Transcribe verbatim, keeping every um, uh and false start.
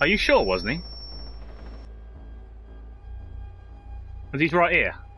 Are you sure, wasn't he? Was he's right here?